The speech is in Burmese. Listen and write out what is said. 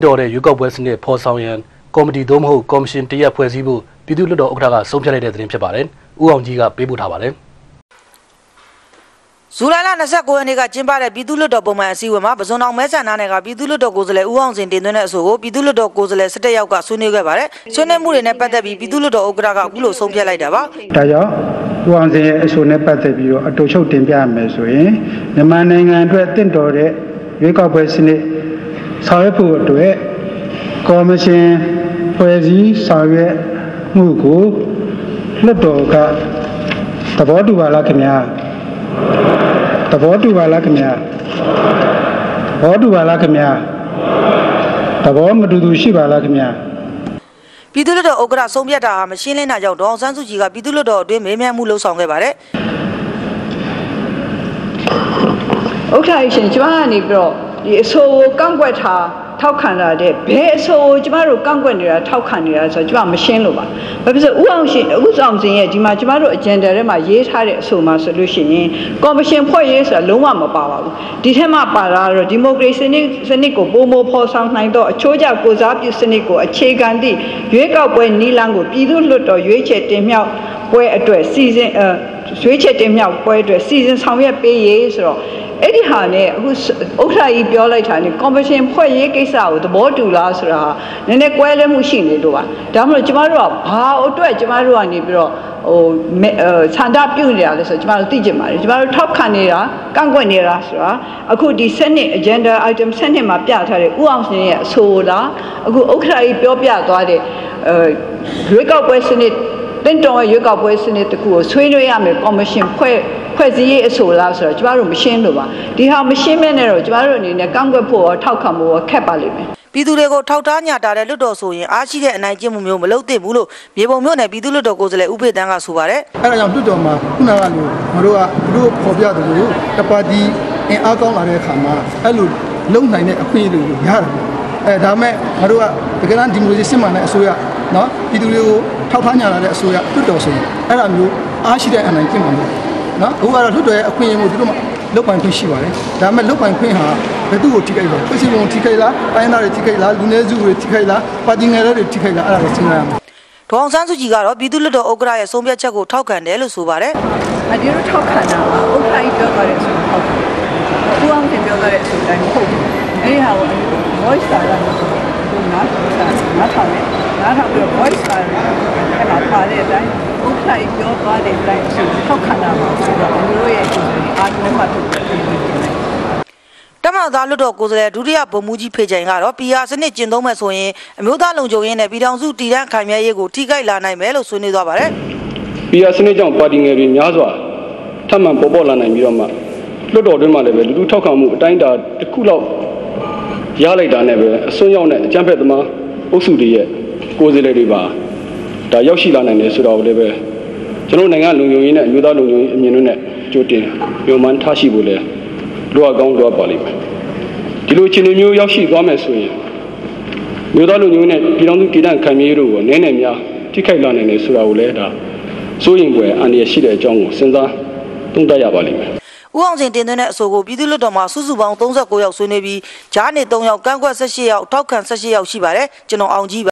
တော်တဲ့ရွေးကောက်ပွဲစနစ်ဖော်ဆောင်ရန်ကော်မတီသို့မဟုတ်ကော်မရှင်တရက်ဖွဲ့စည်းဖို့ပြည်သူ့လွှတ်တော်ဥက္ကဋ္ဌကဆုံးဖြတ်လိုက်တဲ့သတင်းဖြစ်ပါတယ်။ဦးအောင်ကြီးကပေးပို့ထားပါတယ်။ဇူလိုင်လ29ရက်နေ့ကကျင်းပတဲ့ပြည်သူ့လွှတ်တော်ပုံမှန်အစည်းအဝေးမှာပဇွန်အောင်မဲဆန္ဒနယ်ကပြည်သူ့လွှတ်တော်ကိုယ်စားလှယ်ဦးအောင်စင်တင်သွင်းတဲ့အဆိုကိုပြည်သူ့လွှတ်တော်ကိုယ်စားလှယ်17ယောက်ကဆွေးနွေးခဲ့ပါတယ်။ဆွေးနွေးမှုတွေနဲ့ပတ်သက်ပြီးပြည်သူ့လွှတ်တော်ဥက္ကဋ္ဌကအခုလိုဆုံးဖြတ်လိုက်တာပါ။ဒါကြောင့်ဦးအောင်စင်ရဲ့အဆိုနဲ့ပတ်သက်ပြီးတော့အတူချုပ်တင်ပြရမယ်ဆိုရင်မြန်မာနိုင်ငံအတွက်တင့်တော်တဲ့ရွေးကောက်ပွဲစနစ်ဆောင်ရွက်ဖို့အတွက်ကော်မရှင်ဖွဲ့စည်းဆောင်ရွက်မှုကိုလွှတ်တော်ကသဘောတူပါလားခင်ဗျာသဘောတူပါလားခင်ဗျာသဘောတူပါလားခင်ဗျာသဘောမတူသူရှိပါလားခင်ဗျာပြည်သူ့လွှတ်တော်ဥက္ကဋ္ဌဆုံးဖြတ်တာဟာမရှင်းလင်းတာကြောင့်ဒေါအောင်ဆန်းစုကြည်ကပြည်သူ့လွှတ်တော်အတွင်းမေးမြန်းမှုလှုပ်ဆောင်ခဲ့ပါတယ်ဥက္ကဋ္ဌရှင်ကျမကနေပြီးတော့ဒီအဆိုကိုကန့်ကွက်ထားထောက်ခံလာတဲ့ဘယ်အဆိုကိုကျမတို့ကန့်ကွက်နေတာထောက်ခံနေတာဆိုတော့ကျမမရှင်းလို့ပါဘာဖြစ်လို့ဦးအောင်စင်ရဲ့ဒီမှာကျမတို့ agenda ထဲမှာရေးထားတဲ့အဆိုမှာဆိုလို့ရှိရင်ကော်မရှင်ဖွဲ့ရေးဆိုတာလုံးဝမပါပါဘူးဒီထက်မှပါလာတော့ဒီမိုကရေစီစနစ်ကိုပုံမဖော်ဆောင်နိုင်တော့အချိုးကျကိုစားပြုစနစ်ကိုအခြေခံသည့်ရွေးကောက်ပွဲနီလန်းကိုပြည်သူ့လွှတ်တော်ရွေးချယ်တင်မြှောက်ပွဲအတွက်စီစဉ်ရွေးချယ်တင်မြှောက်ပွဲအတွက်စီစဉ်ဆောင်ရွက်ပေးရေးဆိုတော့အဲ့ဒီဟာနဲ့အခုဥက္ကဋ္ဌကြီးပြောလိုက်တာနဲ့ကော်မရှင်ဖွဲ့ရေးကိစ္စကိုသဘောတူလားဆိုတာဟာနည်းနည်းကွဲလွဲမှုရှိနေလို့ပါဒါမှမဟုတ်ကျမတို့ကဘာအတွက်ကျမတို့ကနေပြီးတော့ဆန္ဒပြုနေတာလဲဆိုတော့ကျမတို့သိကြပါတယ်ကျမတို့ထောက်ခံနေတာကန့်ကွက်နေတာဆိုတာအခုဒီagenda item 7မှာပြထားတဲ့ဦးအောင်စင်ရဲ့အဆိုလားအခုဥက္ကဋ္ဌကြီးပြောပြသွားတဲ့ရွေးကောက်ပွဲစနစ်တင်တော်ရွေးကောက်ပွဲစနစ်တခုကိုဆွေးနွေးရမယ်ကော်မရှင်ဖွဲ့စည်းရေးအဆိုလားဆိုတော့ကျမတို့မရှင်းလို့ပါဒီဟာမရှင်းမဲနဲ့တော့ကျမတို့အနေနဲ့ကန့်ကွက်ဖို့ရောထောက်ခံဖို့ရောခက်ပါလိမ့်မယ်ပြည်သူတွေကိုထောက်ထားညတာတဲ့လွှတ်တော်ဆိုရင်အားရှိတဲ့အနိုင်ကျင့်မှုမျိုးမလုပ်သင့်ဘူးလို့မြေပုံမြို့နယ်ပြည်သူ့လွှတ်တော်ကိုယ်စားလှယ်ဦးဖေတန်းကဆိုပါတယ်အဲ့ဒါကြောင့်လွှတ်တော်မှာခုနကလိုမတို့ကတို့ဖော်ပြတယ်လို့တပါတီအင်အားကောင်းလာတဲ့အခါမှာအဲ့လိုလုံနိုင်တဲ့အခွင့်အရေးတွေကိုရတယ်ဒါမဲ့မတို့ကတကယ်တမ်းဒီမိုကရေစီစစ်မှန်တဲ့အစိုးရနော်ပြည်သူတွေကိုထောက်ထားညလာတဲ့အစိုးရလွှတ်တော်ဆိုရင်အဲ့ဒါမျိုးအားရှိတဲ့အနိုင်ကျင့်မှုနော်အခုကတော့လွှတ်တော်ရဲ့အခွင့်အရေးကိုသူတို့မှလုတ်ပိုင်ခွင့်ရှိပါတယ်ဒါပေမဲ့လုတ်ပိုင်ခွင့်ဟာဘယ်သူ့ကိုထိခိုက်လဲပြည်သူ့ကိုထိခိုက်လားတိုင်းသားတွေထိခိုက်လားလူနည်းစုတွေထိခိုက်လားပါတီငယ်တွေထိခိုက်လားအဲ့ဒါကိုစဉ်းစားရမယ်ဒေါအောင်ဆန်းစုကြည်ကတော့ပြည်သူ့လွှတ်တော်ဥက္ကဋ္ဌရဲ့ဆုံးဖြတ်ချက်ကိုထောက်ခံတယ်လို့ဆိုပါတယ်ဒီလိုထောက်ခံတာကဥက္ကဋ္ဌကြီးပြောသွားတဲ့အဆိုထောက်ခံသူအောင်တင်ပြောသွားတဲ့အဆိုတိုင်းမဟုတ်ဘူးအဲ့ဒီဟာကို voice စာရတယ်သူနားထောင်ပြီး voice စာရတယ်အဲ့မှာပါတဲ့အတိုင်းဥက္ကဋ္ဌကြီးပြောသွားတဲ့အတိုင်းထောက်ခံတာပါဆိုတော့လူတို့ရဲ့အားလုံးမှထုတ်တယ်တမန်သားလွှတ်တော်ကိုယ်စားလှယ်ဒုတိယဗိုလ်မှူးကြီးဖေချိုင်ကတော့ PR စနစ်ကျင့်သုံးမဲ့ဆိုရင်အမျိုးသားလုံခြုံရေးနဲ့ပြည်ထောင်စုတည်တံ့ခိုင်မြဲရေးကိုထိခိုက်လာနိုင်မယ်လို့ဆွေးနွေးသွားပါတယ်။ PR စနစ်ကြောင့်ပါတီငယ်တွေများစွာထပ်မံပေါ်လာနိုင်ပြီးတော့မှလွှတ်တော်တွင်းမှာလည်းပဲလူထုထောက်ခံမှုအတိုင်းအတာတစ်ခုလောက်ရလိုက်တာနဲ့ပဲအစွန်းရောက်တဲ့အကြမ်းဖက်သမားအုပ်စုတွေရဲ့ကိုယ်စားလှယ်တွေပါဒါရောက်ရှိလာနိုင်တယ်ဆိုတော့လည်းပဲကျွန်တော်နိုင်ငံလုံခြုံရေးနဲ့အမျိုးသားလုံခြုံရေးအမြင်တို့နဲ့ကြိုတင်ညှို့မှန်းထားရှိဖို့လဲလိုအပ်ကောင်းလိုအပ်ပါလိမ့်မယ်ဒီလိုအခြေအနေမျိုးရောက်ရှိသွားမယ်ဆိုရင်မြို့သားလူမျိုးနဲ့ပြည်ထောင်စုတည်တံ့ခိုင်မြဲရေးတို့ကိုနည်းနည်းများထိခိုက်လာနိုင်တယ်ဆိုတာကိုလည်းဒါစိုးရိမ်ဖွယ်အန္တရာယ်ရှိတဲ့အကြောင်းကိုစဉ်းစားသုံးသပ်ရပါလိမ့်မယ်ဦးအောင်စင်တင်သွင်းတဲ့အဆိုကိုပြည်သူ့လွှတ်တော်မှာစုစုပေါင်း39ယောက်ဆွေးနွေးပြီးဂျားနေ3ယောက်ကန့်ကွက်18ယောက်ထောက်ခံ18ယောက်ရှိပါတယ်ကျွန်တော်အောင်ကြီး